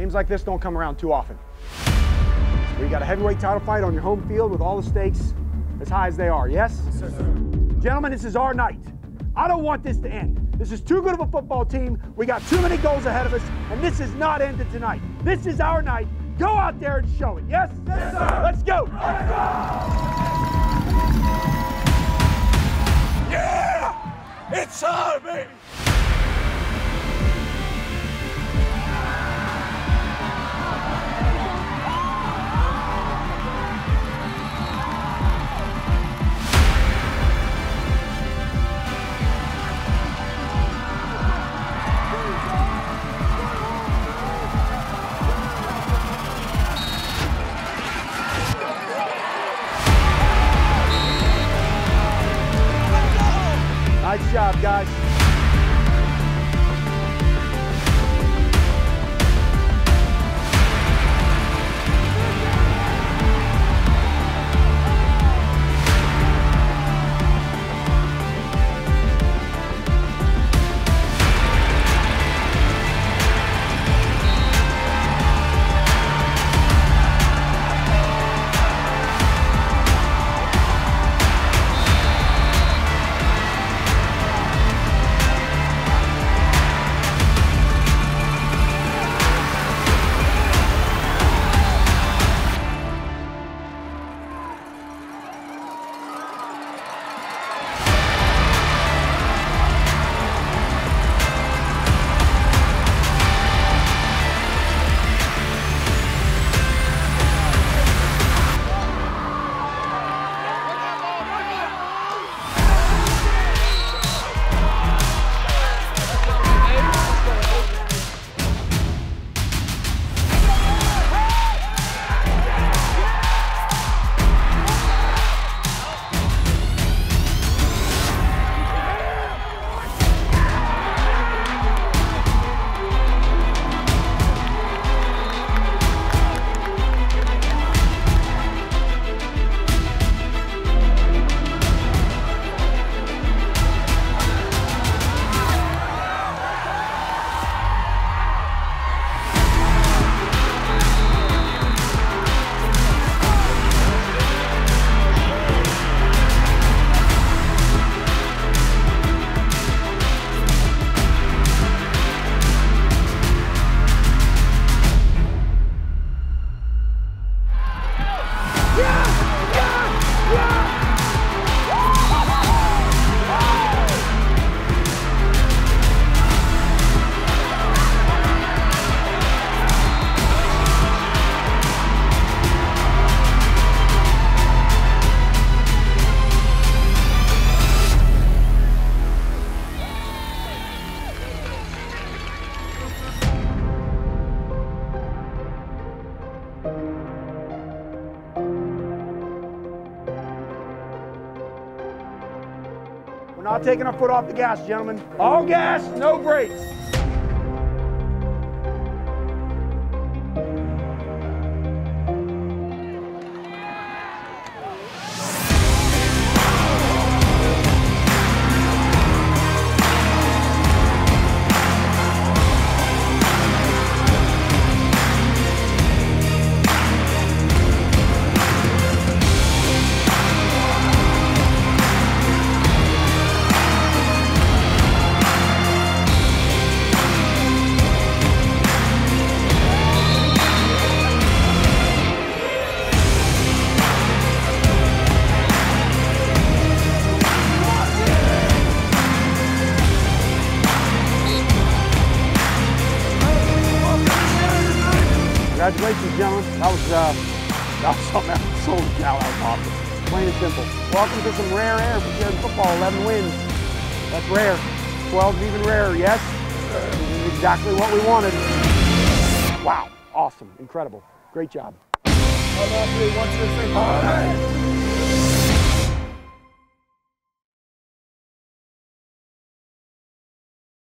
Games like this don't come around too often. We got a heavyweight title fight on your home field with all the stakes as high as they are, yes? Yes, sir. Gentlemen, this is our night. I don't want this to end. This is too good of a football team. We got too many goals ahead of us, and this is not ended tonight. This is our night. Go out there and show it, yes? Yes, sir. Let's go. Let's go. Yeah! It's on, baby! Nice job, guys. We're not taking our foot off the gas, gentlemen. All gas, no brakes. Congratulations, gentlemen. That was something else. Holy cow, that was awesome. Plain and simple. Welcome to some rare air for Sheridan football. 11 wins. That's rare. 12 is even rarer, yes? This is exactly what we wanted. Wow. Awesome. Incredible. Great job. 1, 2, 3.